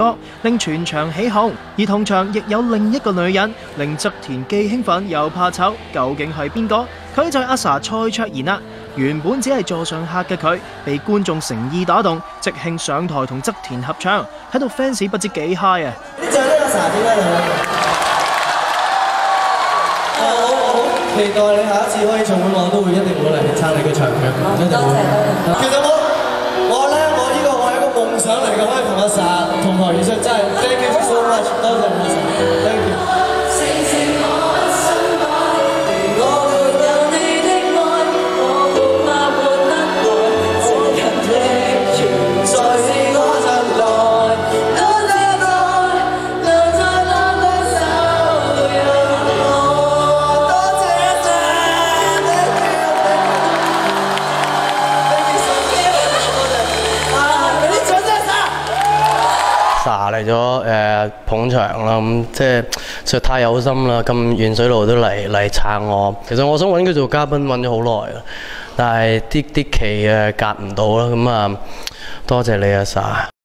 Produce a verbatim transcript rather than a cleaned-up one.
令全場起哄，而同場亦有另一個女人，令側田既興奮又怕醜，究竟係邊個？佢就係阿 sa 蔡卓妍啦。原本只係座上客嘅佢，被觀眾誠意打動，即興上台同側田合唱，睇到 fans 不知幾 high 啊！ 呢隻呢阿 sa 點解你？我好期待你下一次開演唱會，我都會一定會嚟撐你嘅場嘅。多謝多謝。其實我我咧，我呢個我係一個夢想嚟嘅，可以同阿 sa 同台演出，真係 thank you so much， 多謝阿 sa，thank you。 sa 嚟咗誒捧場啦，咁即係實在太有心啦，咁遠水路都嚟嚟撐我。其實我想揾佢做嘉賓揾咗好耐啦，但係啲啲期誒夾唔到啦，咁啊多謝你啊 sa。